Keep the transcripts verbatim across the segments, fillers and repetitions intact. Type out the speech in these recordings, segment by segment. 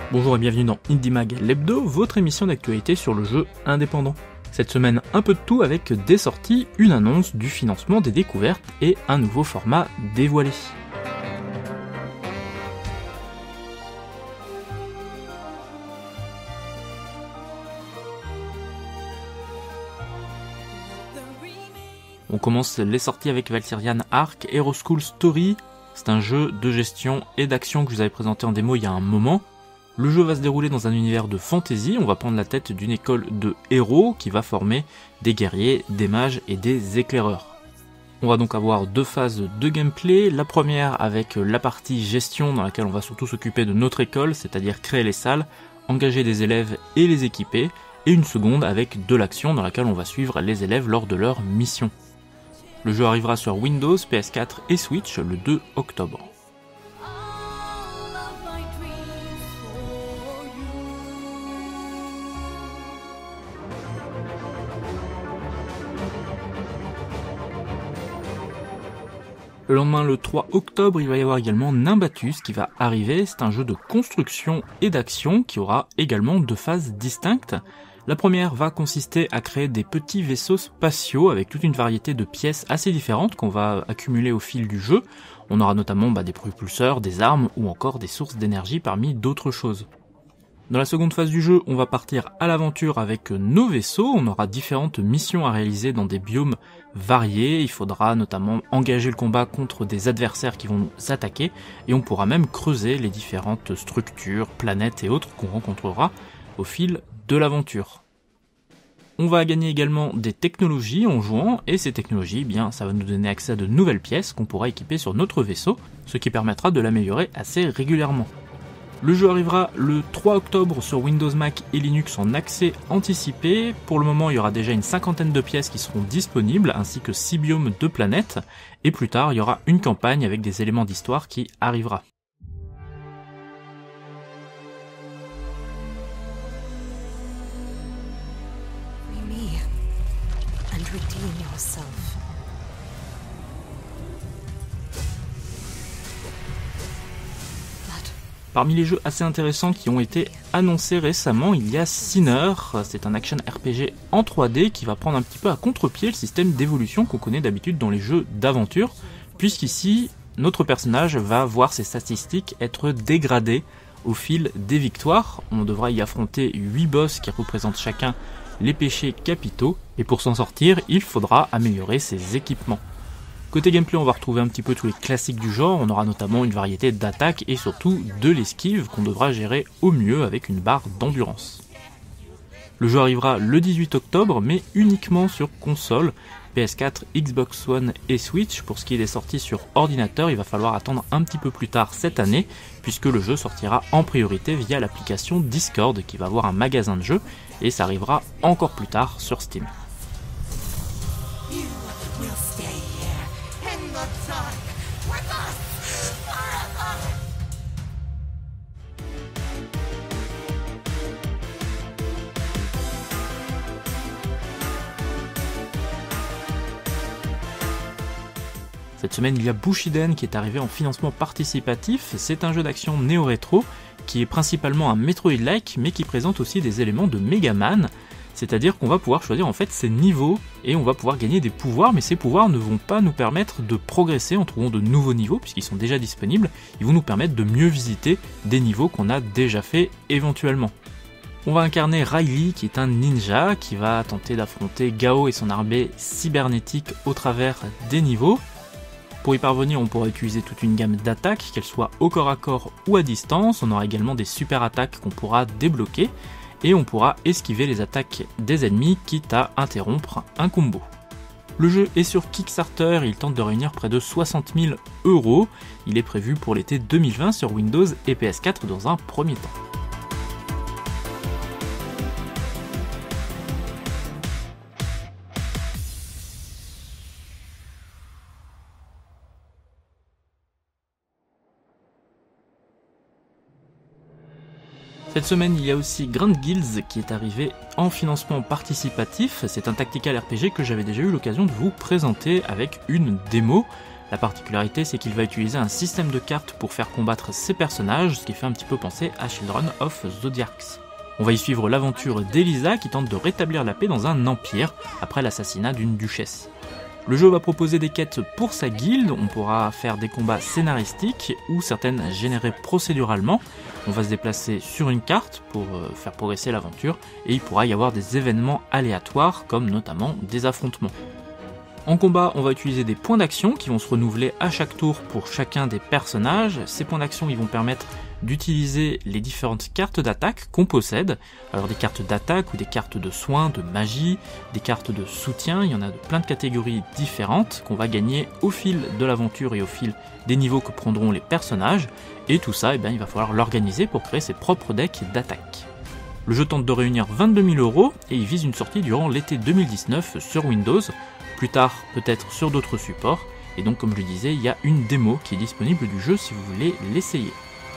Bonjour et bienvenue dans Indie Mag l'hebdo, votre émission d'actualité sur le jeu indépendant. Cette semaine, un peu de tout avec des sorties, une annonce, du financement, des découvertes et un nouveau format dévoilé. On commence les sorties avec Valkyrian Arc Hero School Story. C'est un jeu de gestion et d'action que je vous avais présenté en démo il y a un moment. Le jeu va se dérouler dans un univers de fantasy, on va prendre la tête d'une école de héros qui va former des guerriers, des mages et des éclaireurs. On va donc avoir deux phases de gameplay, la première avec la partie gestion dans laquelle on va surtout s'occuper de notre école, c'est-à-dire créer les salles, engager des élèves et les équiper, et une seconde avec de l'action dans laquelle on va suivre les élèves lors de leur mission. Le jeu arrivera sur Windows, P S quatre et Switch le deux octobre. Le lendemain, le trois octobre, il va y avoir également Nimbatus qui va arriver. C'est un jeu de construction et d'action qui aura également deux phases distinctes. La première va consister à créer des petits vaisseaux spatiaux avec toute une variété de pièces assez différentes qu'on va accumuler au fil du jeu. On aura notamment bah, des propulseurs, des armes ou encore des sources d'énergie parmi d'autres choses. Dans la seconde phase du jeu, on va partir à l'aventure avec nos vaisseaux. On aura différentes missions à réaliser dans des biomes variés. Il faudra notamment engager le combat contre des adversaires qui vont nous attaquer et on pourra même creuser les différentes structures, planètes et autres qu'on rencontrera au fil de l'aventure. On va gagner également des technologies en jouant, et ces technologies, eh bien, ça va nous donner accès à de nouvelles pièces qu'on pourra équiper sur notre vaisseau, ce qui permettra de l'améliorer assez régulièrement. Le jeu arrivera le trois octobre sur Windows, Mac et Linux en accès anticipé. Pour le moment, il y aura déjà une cinquantaine de pièces qui seront disponibles, ainsi que six biomes de planètes, et plus tard, il y aura une campagne avec des éléments d'histoire qui arrivera. Parmi les jeux assez intéressants qui ont été annoncés récemment, il y a Sinner. C'est un action R P G en trois D qui va prendre un petit peu à contre-pied le système d'évolution qu'on connaît d'habitude dans les jeux d'aventure, puisqu'ici, notre personnage va voir ses statistiques être dégradées au fil des victoires. On devra y affronter huit boss qui représentent chacun les péchés capitaux, et pour s'en sortir, il faudra améliorer ses équipements. Côté gameplay, on va retrouver un petit peu tous les classiques du genre, on aura notamment une variété d'attaques et surtout de l'esquive qu'on devra gérer au mieux avec une barre d'endurance. Le jeu arrivera le dix-huit octobre, mais uniquement sur console, P S quatre, Xbox One et Switch. Pour ce qui est des sorties sur ordinateur, il va falloir attendre un petit peu plus tard cette année, puisque le jeu sortira en priorité via l'application Discord, qui va avoir un magasin de jeux, et ça arrivera encore plus tard sur Steam. Cette semaine, il y a Bushiden qui est arrivé en financement participatif. C'est un jeu d'action néo-rétro qui est principalement un Metroid-like, mais qui présente aussi des éléments de Mega Man. C'est-à-dire qu'on va pouvoir choisir en fait ses niveaux et on va pouvoir gagner des pouvoirs, mais ces pouvoirs ne vont pas nous permettre de progresser en trouvant de nouveaux niveaux puisqu'ils sont déjà disponibles. Ils vont nous permettre de mieux visiter des niveaux qu'on a déjà fait éventuellement. On va incarner Riley qui est un ninja qui va tenter d'affronter Gao et son armée cybernétique au travers des niveaux. Pour y parvenir, on pourra utiliser toute une gamme d'attaques, qu'elles soient au corps à corps ou à distance. On aura également des super attaques qu'on pourra débloquer et on pourra esquiver les attaques des ennemis, quitte à interrompre un combo. Le jeu est sur Kickstarter, il tente de réunir près de soixante mille euros. Il est prévu pour l'été deux mille vingt sur Windows et P S quatre dans un premier temps. Cette semaine, il y a aussi Grand Guilds qui est arrivé en financement participatif. C'est un tactical R P G que j'avais déjà eu l'occasion de vous présenter avec une démo. La particularité, c'est qu'il va utiliser un système de cartes pour faire combattre ses personnages, ce qui fait un petit peu penser à Children of Zodiacs. On va y suivre l'aventure d'Elisa qui tente de rétablir la paix dans un empire après l'assassinat d'une duchesse. Le jeu va proposer des quêtes pour sa guilde, on pourra faire des combats scénaristiques ou certaines générées procéduralement. On va se déplacer sur une carte pour faire progresser l'aventure et il pourra y avoir des événements aléatoires comme notamment des affrontements. En combat, on va utiliser des points d'action qui vont se renouveler à chaque tour pour chacun des personnages. Ces points d'action ils vont permettre d'utiliser les différentes cartes d'attaque qu'on possède. Alors des cartes d'attaque ou des cartes de soins, de magie, des cartes de soutien, il y en a de plein de catégories différentes qu'on va gagner au fil de l'aventure et au fil des niveaux que prendront les personnages. Et tout ça, eh bien, il va falloir l'organiser pour créer ses propres decks d'attaque. Le jeu tente de réunir vingt-deux mille euros et il vise une sortie durant l'été deux mille dix-neuf sur Windows, plus tard peut-être sur d'autres supports. Et donc comme je le disais, il y a une démo qui est disponible du jeu si vous voulez l'essayer.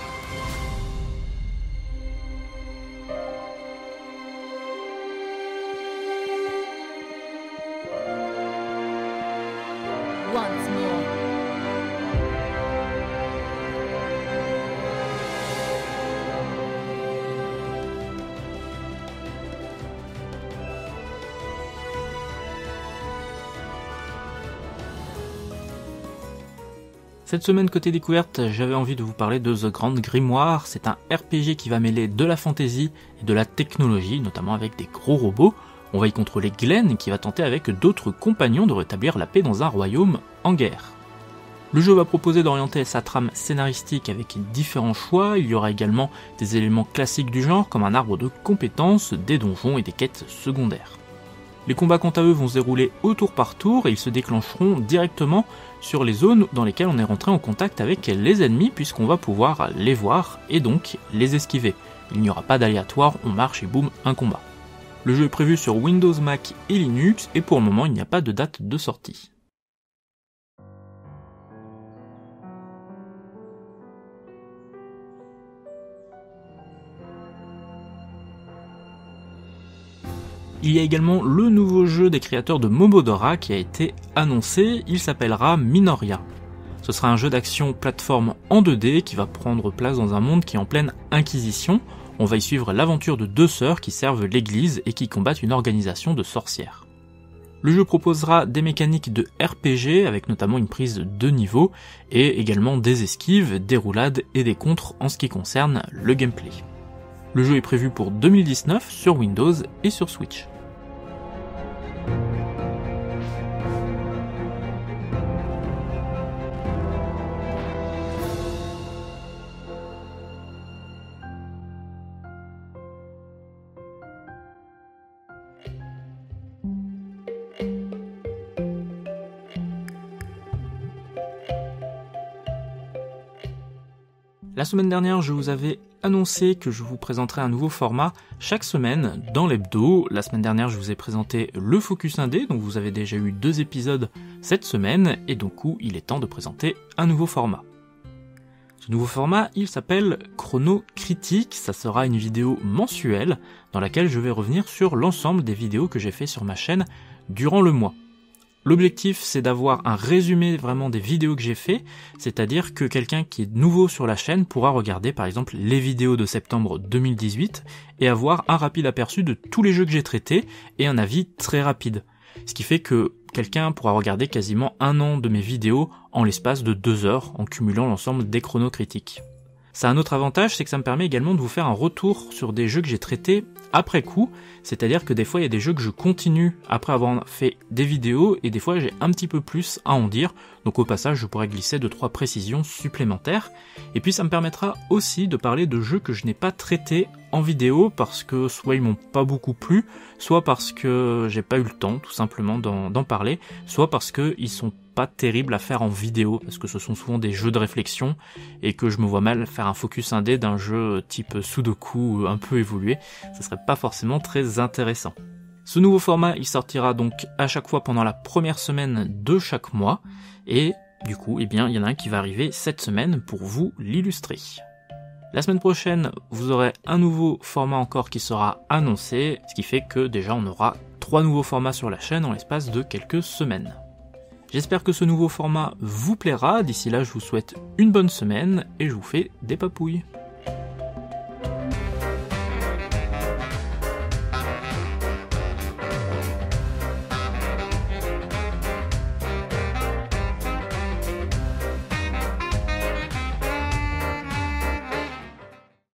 Cette semaine côté découverte, j'avais envie de vous parler de The Grand Grimoire. C'est un R P G qui va mêler de la fantasy et de la technologie, notamment avec des gros robots. On va y contrôler Glenn qui va tenter avec d'autres compagnons de rétablir la paix dans un royaume en guerre. Le jeu va proposer d'orienter sa trame scénaristique avec différents choix. Il y aura également des éléments classiques du genre comme un arbre de compétences, des donjons et des quêtes secondaires. Les combats quant à eux vont se dérouler au tour par tour et ils se déclencheront directement sur les zones dans lesquelles on est rentré en contact avec les ennemis puisqu'on va pouvoir les voir et donc les esquiver. Il n'y aura pas d'aléatoire, on marche et boum, un combat. Le jeu est prévu sur Windows, Mac et Linux et pour le moment il n'y a pas de date de sortie. Il y a également le nouveau jeu des créateurs de Momodora qui a été annoncé, il s'appellera Minoria. Ce sera un jeu d'action plateforme en deux D qui va prendre place dans un monde qui est en pleine inquisition. On va y suivre l'aventure de deux sœurs qui servent l'église et qui combattent une organisation de sorcières. Le jeu proposera des mécaniques de R P G avec notamment une prise de niveau et également des esquives, des roulades et des contres en ce qui concerne le gameplay. Le jeu est prévu pour deux mille dix-neuf sur Windows et sur Switch. La semaine dernière, je vous avais annoncé que je vous présenterai un nouveau format chaque semaine dans l'hebdo. La semaine dernière, je vous ai présenté le Focus Indé, donc vous avez déjà eu deux épisodes cette semaine, et donc il est temps de présenter un nouveau format. Ce nouveau format, il s'appelle Chrono Critique, ça sera une vidéo mensuelle dans laquelle je vais revenir sur l'ensemble des vidéos que j'ai fait sur ma chaîne durant le mois. L'objectif, c'est d'avoir un résumé vraiment des vidéos que j'ai fait, c'est-à-dire que quelqu'un qui est nouveau sur la chaîne pourra regarder par exemple les vidéos de septembre deux mille dix-huit et avoir un rapide aperçu de tous les jeux que j'ai traités et un avis très rapide. Ce qui fait que quelqu'un pourra regarder quasiment un an de mes vidéos en l'espace de deux heures en cumulant l'ensemble des chronos critiques. Ça a un autre avantage, c'est que ça me permet également de vous faire un retour sur des jeux que j'ai traités après coup, c'est-à-dire que des fois il y a des jeux que je continue après avoir fait des vidéos et des fois j'ai un petit peu plus à en dire, donc au passage je pourrais glisser deux trois précisions supplémentaires, et puis ça me permettra aussi de parler de jeux que je n'ai pas traités en vidéo parce que soit ils m'ont pas beaucoup plu, soit parce que j'ai pas eu le temps tout simplement d'en, d'en parler, soit parce que ils sont pas terribles à faire en vidéo, parce que ce sont souvent des jeux de réflexion et que je me vois mal faire un focus indé d'un jeu type Sudoku un peu évolué, ça serait pas forcément très intéressant. Ce nouveau format, il sortira donc à chaque fois pendant la première semaine de chaque mois, et du coup, eh bien, il y en a un qui va arriver cette semaine pour vous l'illustrer. La semaine prochaine, vous aurez un nouveau format encore qui sera annoncé, ce qui fait que déjà on aura trois nouveaux formats sur la chaîne en l'espace de quelques semaines. J'espère que ce nouveau format vous plaira, d'ici là je vous souhaite une bonne semaine et je vous fais des papouilles.